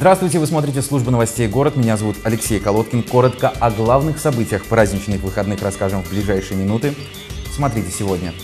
Здравствуйте, вы смотрите службу новостей «Город». Меня зовут Алексей Колодкин. Коротко о главных событиях праздничных выходных расскажем в ближайшие минуты. Смотрите сегодня.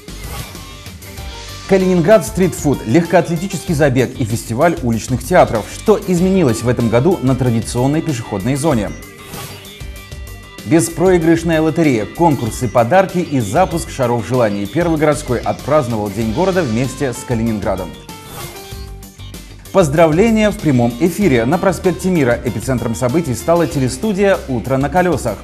Калининград стритфуд, легкоатлетический забег и фестиваль уличных театров. Что изменилось в этом году на традиционной пешеходной зоне? Беспроигрышная лотерея, конкурсы, подарки и запуск шаров желаний. Первый городской отпраздновал День города вместе с Калининградом. Поздравления в прямом эфире. На проспекте Мира эпицентром событий стала телестудия «Утро на колесах».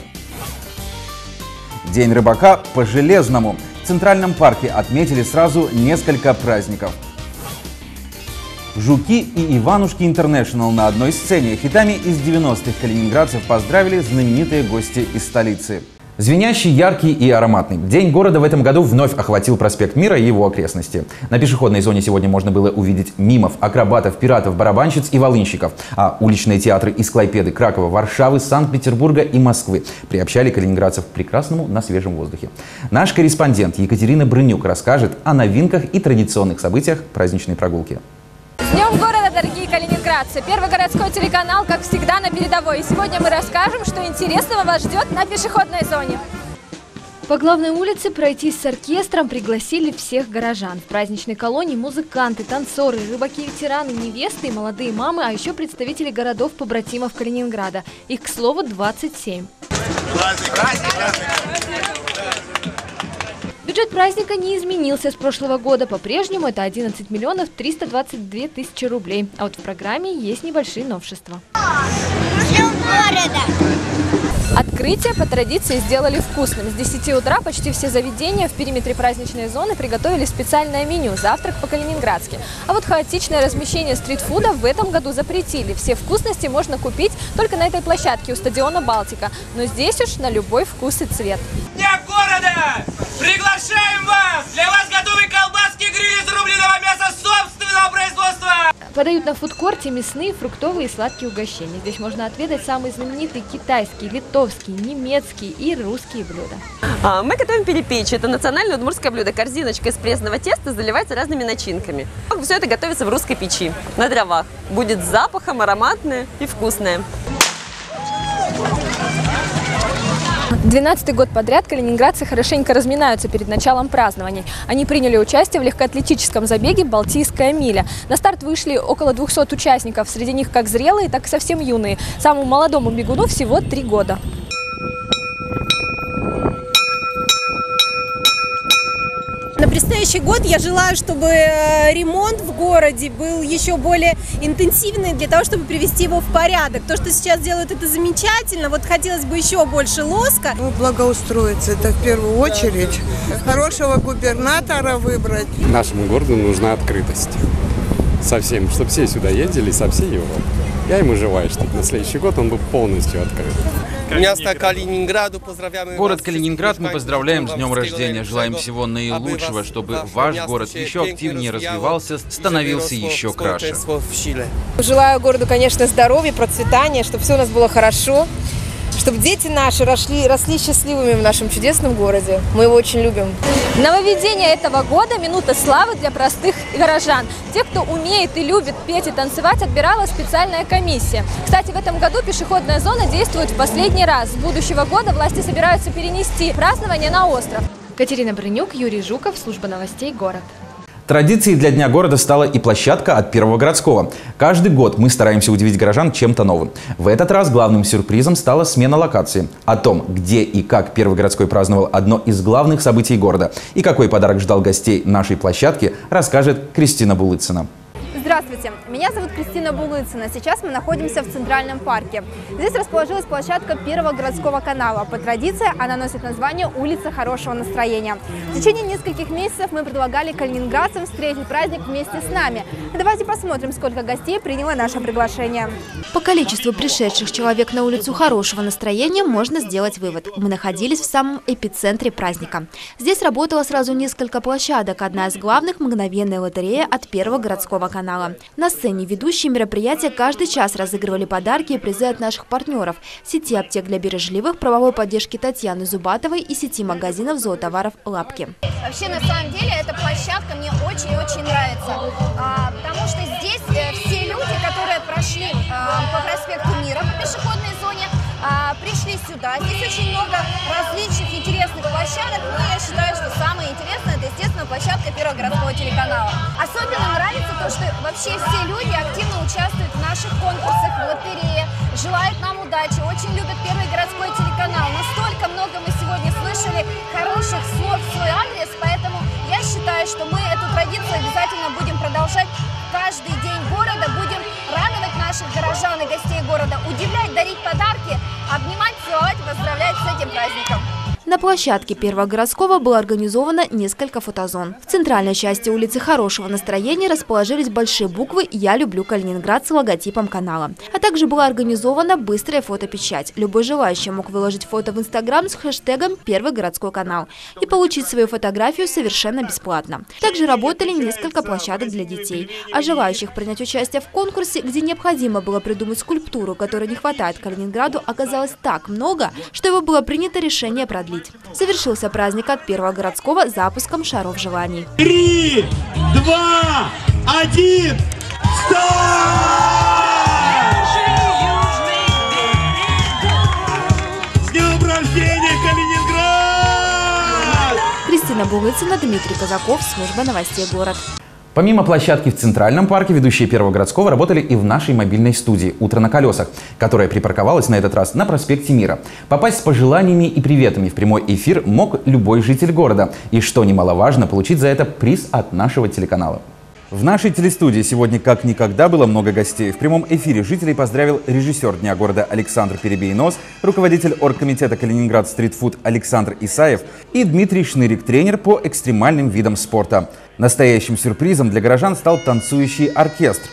День рыбака по-железному. В Центральном парке отметили сразу несколько праздников. «Жуки» и «Иванушки Интернешнл» на одной сцене. Хитами из 90-х калининградцев поздравили знаменитые гости из столицы. Звенящий, яркий и ароматный. День города в этом году вновь охватил проспект Мира и его окрестности. На пешеходной зоне сегодня можно было увидеть мимов, акробатов, пиратов, барабанщиц и волынщиков. А уличные театры из Клайпеды, Кракова, Варшавы, Санкт-Петербурга и Москвы приобщали калининградцев к прекрасному на свежем воздухе. Наш корреспондент Екатерина Брынюк расскажет о новинках и традиционных событиях праздничной прогулки. С Днем города, дорогие калининградцы! Первый городской телеканал, как всегда, на передовой. И сегодня мы расскажем, что интересного вас ждет на пешеходной зоне. По главной улице пройтись с оркестром пригласили всех горожан. В праздничной колонии музыканты, танцоры, рыбаки-ветераны, невесты и молодые мамы, а еще представители городов-побратимов Калининграда. Их, к слову, 27. Бюджет праздника не изменился с прошлого года. По-прежнему это 11 миллионов 322 тысячи рублей. А вот в программе есть небольшие новшества. Открытие по традиции сделали вкусным. С 10 утра почти все заведения в периметре праздничной зоны приготовили специальное меню «Завтрак по-калининградски». А вот хаотичное размещение стритфуда в этом году запретили. Все вкусности можно купить только на этой площадке у стадиона «Балтика». Но здесь уж на любой вкус и цвет. Дня города! Приглашаем вас! Для вас готовы колбаски, гриль из рубленого мяса собственного производства! Подают на фудкорте мясные, фруктовые и сладкие угощения. Здесь можно отведать самые знаменитые китайские, литовские, немецкие и русские блюда. Мы готовим перепечь. Это национальное удмуртское блюдо. Корзиночка из пресного теста заливается разными начинками. Все это готовится в русской печи, на дровах. Будет с запахом, ароматное и вкусное. 12-й год подряд калининградцы хорошенько разминаются перед началом празднований. Они приняли участие в легкоатлетическом забеге «Балтийская миля». На старт вышли около 200 участников, среди них как зрелые, так и совсем юные. Самому молодому бегуну всего 3 года. На предстоящий год я желаю, чтобы ремонт в городе был еще более интенсивный для того, чтобы привести его в порядок. То, что сейчас делают, это замечательно. Вот хотелось бы еще больше лоска. Благоустроиться, это в первую очередь. Хорошего губернатора выбрать. Нашему городу нужна открытость. Совсем, чтобы все сюда ездили, со всей Европы. Я ему желаю, чтобы на следующий год он был полностью открыт. Город Калининград мы поздравляем с днем рождения. Желаем всего наилучшего, чтобы ваш город еще активнее развивался, становился еще краше. Желаю городу, конечно, здоровья, процветания, чтобы все у нас было хорошо, чтобы дети наши росли счастливыми в нашем чудесном городе. Мы его очень любим. Нововведение этого года – минута славы для простых горожан. Те, кто умеет и любит петь и танцевать, отбирала специальная комиссия. Кстати, в этом году пешеходная зона действует в последний раз. С будущего года власти собираются перенести празднование на остров. Катерина Брынюк, Юрий Жуков, служба новостей «Город». Традицией для Дня города стала и площадка от Первого городского. Каждый год мы стараемся удивить горожан чем-то новым. В этот раз главным сюрпризом стала смена локации. О том, где и как Первый городской праздновал одно из главных событий города и какой подарок ждал гостей нашей площадки, расскажет Кристина Булыцина. Здравствуйте, меня зовут Кристина Булыцина. Сейчас мы находимся в Центральном парке. Здесь расположилась площадка Первого городского канала. По традиции она носит название «Улица хорошего настроения». В течение нескольких месяцев мы предлагали калининградцам встретить праздник вместе с нами. Давайте посмотрим, сколько гостей приняло наше приглашение. По количеству пришедших человек на улицу хорошего настроения можно сделать вывод. Мы находились в самом эпицентре праздника. Здесь работало сразу несколько площадок. Одна из главных – мгновенная лотерея от Первого городского канала. На сцене ведущие мероприятия каждый час разыгрывали подарки и призы от наших партнеров – сети аптек для бережливых, правовой поддержки Татьяны Зубатовой и сети магазинов зоотоваров «Лапки». Вообще, на самом деле, эта площадка мне очень-очень нравится, потому что здесь все люди, которые прошли по проспекту Мира по пешеходной зоне. Пришли сюда. Здесь очень много различных интересных площадок. Но я считаю, что самое интересное — это, естественно, площадка Первого городского телеканала. Особенно нравится то, что вообще все люди активно участвуют в наших конкурсах, в лотерее, желают нам удачи, очень любят Первый городской телеканал. Настолько много мы сегодня слышали хороших слов в свой адрес, поэтому я считаю, что мы эту традицию обязательно будем продолжать. Каждый день города будем радовать наших горожан и гостей города, удивлять, дарить подарки, обнимать, целовать и поздравлять с этим праздником. На площадке Первого городского было организовано несколько фотозон. В центральной части улицы Хорошего настроения расположились большие буквы «Я люблю Калининград» с логотипом канала. А также была организована быстрая фотопечать. Любой желающий мог выложить фото в Инстаграм с хэштегом «Первый городской канал» и получить свою фотографию совершенно бесплатно. Также работали несколько площадок для детей. А желающих принять участие в конкурсе, где необходимо было придумать скульптуру, которой не хватает Калининграду, оказалось так много, что его было принято решение продлить. Завершился праздник от Первого городского запуском шаров желаний. 3, 2, 1, старт! С днем рождения, Калининград! Кристина Булыцина, Дмитрий Казаков, служба новостей «Город». Помимо площадки в Центральном парке, ведущие Первого городского работали и в нашей мобильной студии «Утро на колесах», которая припарковалась на этот раз на проспекте Мира. Попасть с пожеланиями и приветами в прямой эфир мог любой житель города. И, что немаловажно, получить за это приз от нашего телеканала. В нашей телестудии сегодня как никогда было много гостей. В прямом эфире жителей поздравил режиссер Дня города Александр Перебей-Нос, руководитель оргкомитета Калининград Стритфуд Александр Исаев и Дмитрий Шнырик, тренер по экстремальным видам спорта. Настоящим сюрпризом для горожан стал танцующий оркестр.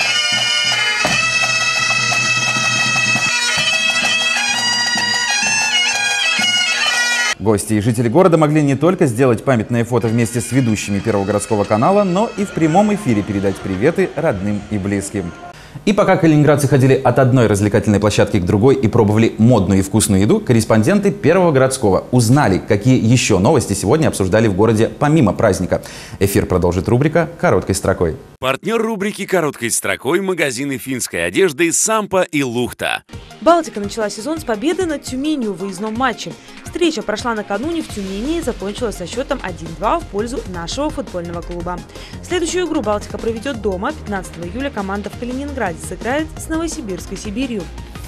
Гости и жители города могли не только сделать памятное фото вместе с ведущими Первого городского канала, но и в прямом эфире передать приветы родным и близким. И пока калининградцы ходили от одной развлекательной площадки к другой и пробовали модную и вкусную еду, корреспонденты Первого городского узнали, какие еще новости сегодня обсуждали в городе помимо праздника. Эфир продолжит рубрика «Короткой строкой». Партнер рубрики «Короткой строкой» — магазины финской одежды «Сампа» и «Лухта». Балтика начала сезон с победы над Тюменью в выездном матче. Встреча прошла накануне в Тюмени и закончилась со счетом 1-2 в пользу нашего футбольного клуба. Следующую игру Балтика проведет дома. 15 июля команда в Калининграде сыграет с Новосибирской Сибирью.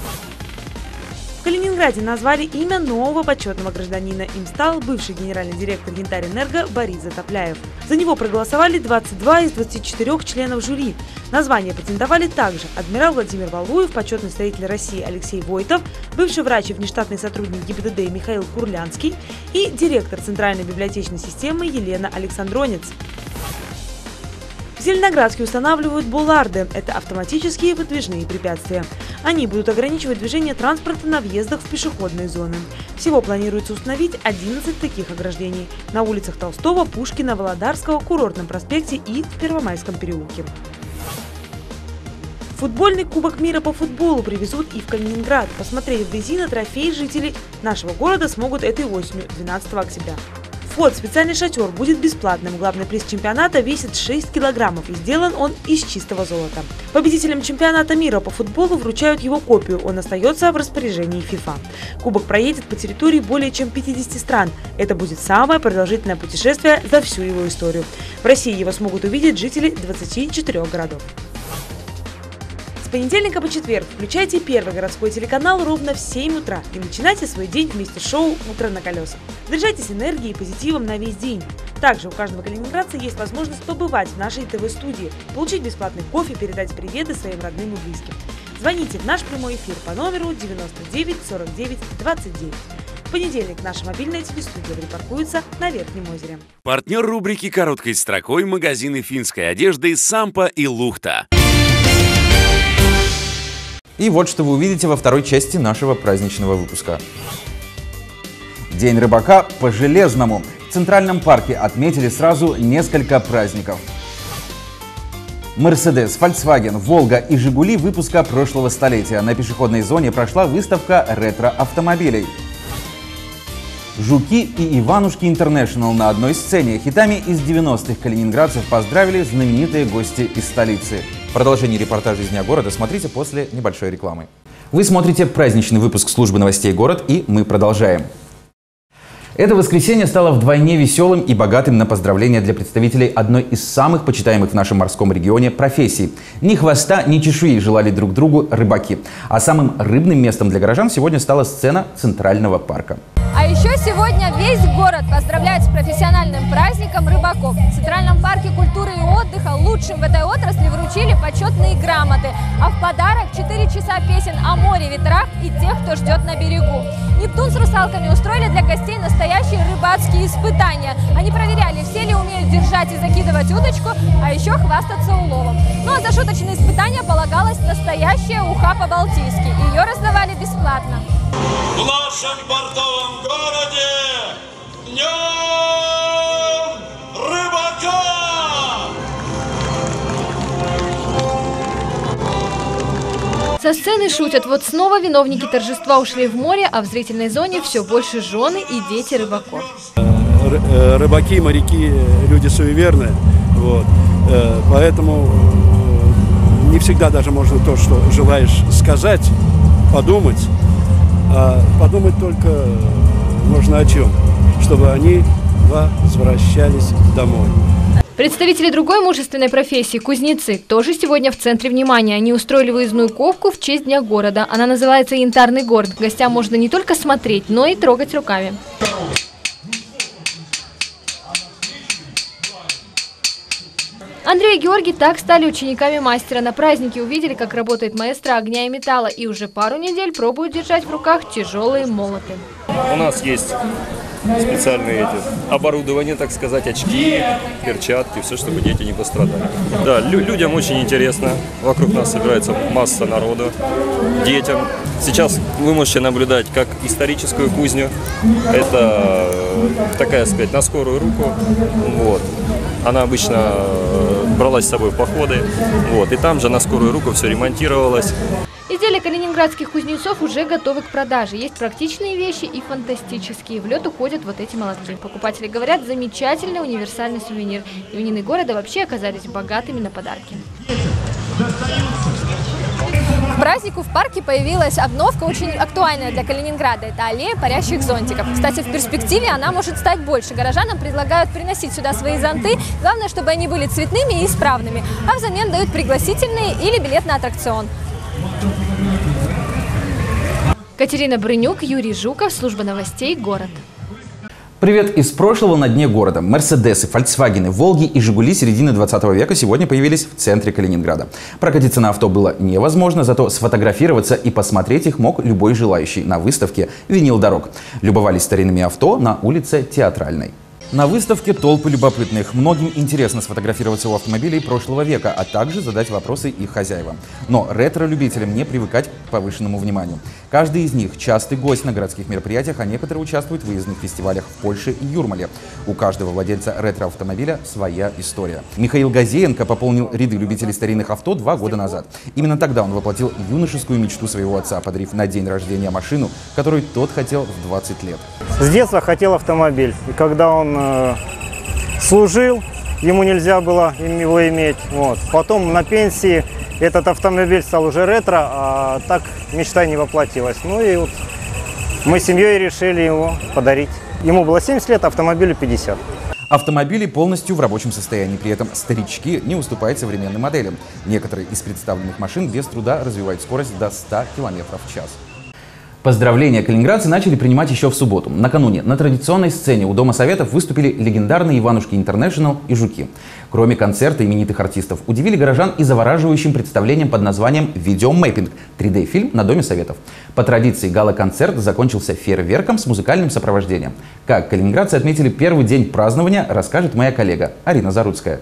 В Калининграде назвали имя нового почетного гражданина. Им стал бывший генеральный директор «Янтарь-Энерго» Борис Затопляев. За него проголосовали 22 из 24 членов жюри. Название претендовали также адмирал Владимир Валуев, почетный строитель России Алексей Войтов, бывший врач и внештатный сотрудник ГИБДД Михаил Курлянский и директор Центральной библиотечной системы Елена Александронец. В Зеленоградске устанавливают булларды – это автоматические выдвижные препятствия. Они будут ограничивать движение транспорта на въездах в пешеходные зоны. Всего планируется установить 11 таких ограждений на улицах Толстого, Пушкина, Володарского, Курортном проспекте и в Первомайском переулке. Футбольный кубок мира по футболу привезут и в Калининград. Посмотреть вблизи на трофей жители нашего города смогут этой осенью, 12 октября. Вход в специальный шатер будет бесплатным. Главный приз чемпионата весит 6 килограммов и сделан он из чистого золота. Победителям чемпионата мира по футболу вручают его копию. Он остается в распоряжении ФИФА. Кубок проедет по территории более чем 50 стран. Это будет самое продолжительное путешествие за всю его историю. В России его смогут увидеть жители 24 городов. С понедельника по четверг включайте Первый городской телеканал ровно в 7 утра и начинайте свой день вместе с шоу «Утро на колесах». Заряжайтесь энергией и позитивом на весь день. Также у каждого калининградца есть возможность побывать в нашей ТВ-студии, получить бесплатный кофе, передать приветы своим родным и близким. Звоните в наш прямой эфир по номеру 99 49 29. В понедельник наша мобильная телестудия припаркуется на Верхнем озере. Партнер рубрики «Короткой строкой» — магазины финской одежды «Сампа» и «Лухта». И вот что вы увидите во второй части нашего праздничного выпуска. День рыбака по-железному. В Центральном парке отметили сразу несколько праздников. Мерседес, Volkswagen, Волга и Жигули выпуска прошлого столетия. На пешеходной зоне прошла выставка ретро-автомобилей. Жуки и Иванушки Интернешнл на одной сцене. Хитами из 90-х калининградцев поздравили знаменитые гости из столицы. Продолжение репортажа из Дня города смотрите после небольшой рекламы. Вы смотрите праздничный выпуск службы новостей «Город», и мы продолжаем. Это воскресенье стало вдвойне веселым и богатым на поздравления для представителей одной из самых почитаемых в нашем морском регионе профессий. Ни хвоста, ни чешуи желали друг другу рыбаки. А самым рыбным местом для горожан сегодня стала сцена Центрального парка. А еще сегодня весь город поздравляет с профессиональным праздником рыбаков. В Центральном парке культуры и отдыха лучшим в этой отрасли вручили почетные грамоты. А в подарок 4 часа песен о море, ветрах и тех, кто ждет на берегу. Нептун с русалками устроили для гостей настоящие рыбацкие испытания. Они проверяли, все ли умеют держать и закидывать удочку, а еще хвастаться уловом. Ну а за шуточные испытания полагалась настоящая уха по-балтийски. Ее раздавали бесплатно. В нашем портовом городе Днем рыбака! Со сцены шутят, вот снова виновники торжества ушли в море, а в зрительной зоне все больше жены и дети рыбаков. Рыбаки, моряки, люди суеверные, вот. Поэтому не всегда даже можно то, что желаешь сказать, подумать. А подумать только можно о чем, чтобы они возвращались домой. Представители другой мужественной профессии – кузнецы – тоже сегодня в центре внимания. Они устроили выездную ковку в честь Дня города. Она называется «Янтарный город». Гостям можно не только смотреть, но и трогать руками. Андрей и Георгий так стали учениками мастера. На празднике увидели, как работает маэстро огня и металла, и уже пару недель пробуют держать в руках тяжелые молоты. У нас есть специальные оборудование, так сказать, очки, перчатки, все, чтобы дети не пострадали. Да, людям очень интересно. Вокруг нас собирается масса народу. Детям. Сейчас вы можете наблюдать как историческую кузню. Это такая, сказать, на скорую руку. Вот. Она обычно бралась с собой в походы. Вот. И там же на скорую руку все ремонтировалось. Изделия калининградских кузнецов уже готовы к продаже. Есть практичные вещи и фантастические. В лед уходят вот эти молотки. Покупатели говорят, замечательный универсальный сувенир. Именины города вообще оказались богатыми на подарки. К празднику в парке появилась обновка, очень актуальная для Калининграда. Это аллея парящих зонтиков. Кстати, в перспективе она может стать больше. Горожанам предлагают приносить сюда свои зонты. Главное, чтобы они были цветными и исправными. А взамен дают пригласительные или билет на аттракцион. Катерина Брынюк, Юрий Жуков, служба новостей «Город». Привет из прошлого на дне города. Мерседесы, Фольксвагены, Волги и Жигули середины 20 века сегодня появились в центре Калининграда. Прокатиться на авто было невозможно, зато сфотографироваться и посмотреть их мог любой желающий на выставке «Винил дорог». Любовались старинными авто на улице Театральной. На выставке толпы любопытных. Многим интересно сфотографироваться у автомобилей прошлого века, а также задать вопросы их хозяевам. Но ретро-любителям не привыкать к повышенному вниманию. Каждый из них частый гость на городских мероприятиях, а некоторые участвуют в выездных фестивалях в Польше и Юрмале. У каждого владельца ретро-автомобиля своя история. Михаил Газеенко пополнил ряды любителей старинных авто 2 года назад. Именно тогда он воплотил юношескую мечту своего отца, подарив на день рождения машину, которую тот хотел в 20 лет. С детства хотел автомобиль. И когда он служил, ему нельзя было его иметь. Вот. Потом на пенсии этот автомобиль стал уже ретро, а так мечта не воплотилась. Ну и вот мы с семьей решили его подарить. Ему было 70 лет, автомобилю 50. Автомобили полностью в рабочем состоянии, при этом старички не уступают современным моделям. Некоторые из представленных машин без труда развивают скорость до 100 км в час. Поздравления калининградцы начали принимать еще в субботу. Накануне на традиционной сцене у Дома Советов выступили легендарные Иванушки Интернешнл и Жуки. Кроме концерта именитых артистов, удивили горожан и завораживающим представлением под названием «Видеомэппинг» – 3D-фильм на Доме Советов. По традиции гала-концерт закончился фейерверком с музыкальным сопровождением. Как калининградцы отметили первый день празднования, расскажет моя коллега Арина Заруцкая.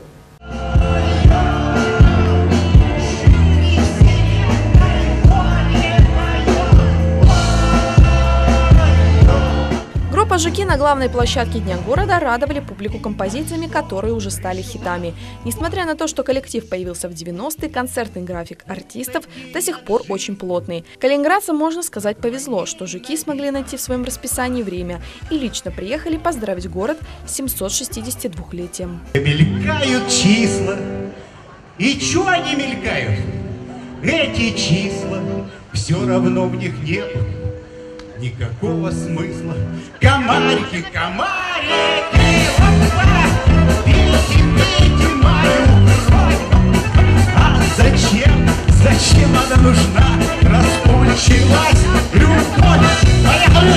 Жуки на главной площадке Дня города радовали публику композициями, которые уже стали хитами. Несмотря на то, что коллектив появился в 90-е, концертный график артистов до сих пор очень плотный. Калининградцам, можно сказать, повезло, что Жуки смогли найти в своем расписании время и лично приехали поздравить город с 762-летием. Мелькают числа, И чё они мелькают? Эти числа, все равно в них нет никакого смысла. Комарики, комарики, бейте, бейте мою кровь. А зачем она нужна? Раскончилась любовь. Поехали!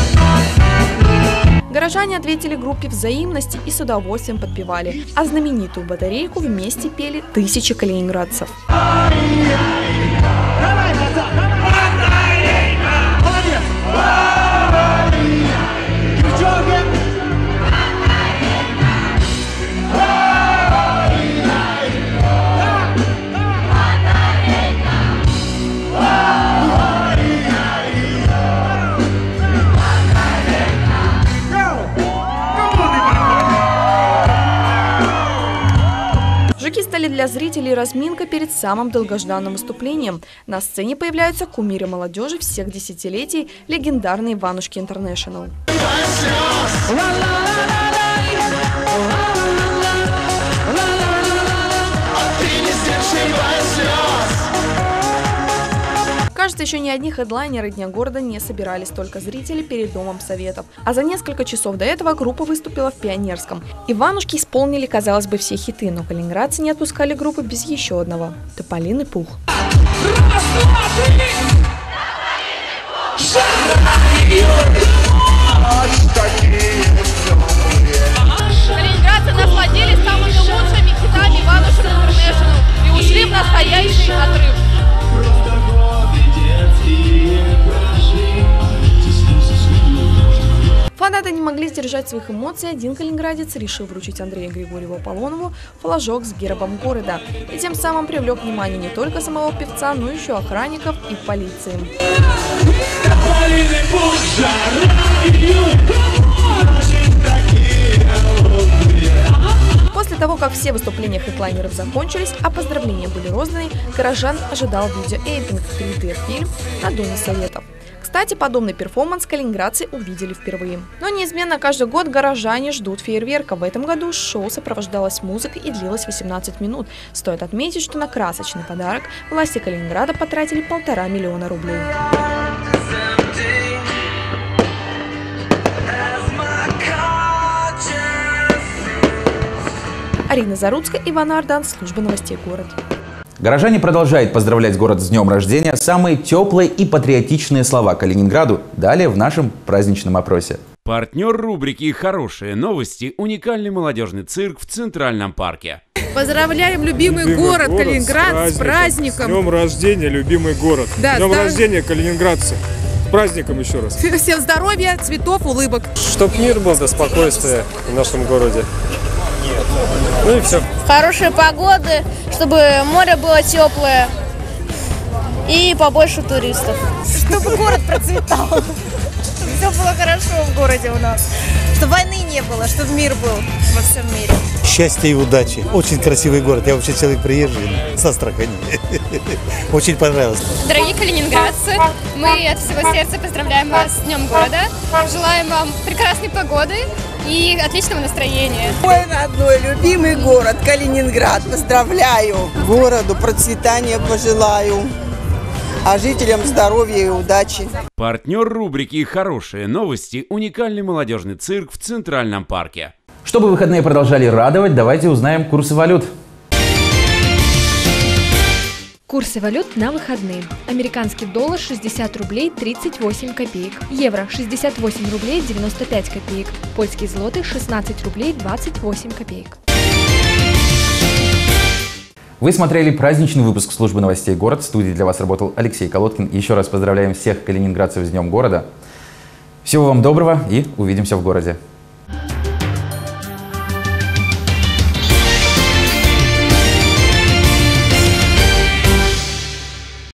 Горожане ответили группе взаимности и с удовольствием подпевали, а знаменитую батарейку вместе пели тысячи калининградцев. Жуки стали для зрителей разминкой перед самым долгожданным выступлением. На сцене появляются кумиры молодежи всех десятилетий, легендарный Иванушки Интернешнл. Кажется, еще ни одни хедлайнеры Дня города не собирали столько зрителей перед Домом Советов. А за несколько часов до этого группа выступила в Пионерском. Иванушки исполнили, казалось бы, все хиты, но калининградцы не отпускали группы без еще одного – «Тополиный пух». Калининградцы насладились самыми лучшими хитами Иванушек Интернешнл и ушли в настоящий отрыв. Фанаты не могли сдержать своих эмоций. Один калининградец решил вручить Андрею Григорьеву Аполлонову флажок с гербом города. И тем самым привлек внимание не только самого певца, но еще охранников и полиции. После того, как все выступления хедлайнеров закончились, а поздравления были розданы, горожан ожидал видеоэйпинг 3D-фильм на Доме Советов. Кстати, подобный перформанс калининградцы увидели впервые. Но неизменно каждый год горожане ждут фейерверка. В этом году шоу сопровождалось музыкой и длилось 18 минут. Стоит отметить, что на красочный подарок власти Калининграда потратили 1,5 миллиона рублей. Арина Заруцкая, Иван Ардан, служба новостей «Город». Горожане продолжают поздравлять город с днем рождения. Самые теплые и патриотичные слова Калининграду далее в нашем праздничном опросе. Партнер рубрики «Хорошие новости» – уникальный молодежный цирк в Центральном парке. Поздравляем любимый город Калининград с праздником. С днем рождения, любимый город. Да, с днем рождения, калининградцы. С праздником еще раз. Всем здоровья, цветов, улыбок. Чтоб мир был, да спокойствие в нашем городе. Ну и все. Хорошей погоды, чтобы море было теплое и побольше туристов. Чтобы город процветал, чтобы все было хорошо в городе у нас, чтобы войны не было, чтобы мир был во всем мире. Счастья и удачи. Очень красивый город. Я вообще человек приезжий с Астрахани. Очень понравилось. Дорогие калининградцы, мы от всего сердца поздравляем вас с Днем города. Желаем вам прекрасной погоды и отличного настроения. Мой родной, любимый город Калининград. Поздравляю. Городу процветания пожелаю. А жителям здоровья и удачи. Партнер рубрики «Хорошие новости» – уникальный молодежный цирк в Центральном парке. Чтобы выходные продолжали радовать, давайте узнаем курсы валют. Курсы валют на выходные. Американский доллар 60 рублей 38 копеек. Евро 68 рублей 95 копеек. Польский злотый 16 рублей 28 копеек. Вы смотрели праздничный выпуск службы новостей «Город». В студии для вас работал Алексей Колодкин. Еще раз поздравляем всех калининградцев с Днем города. Всего вам доброго и увидимся в городе.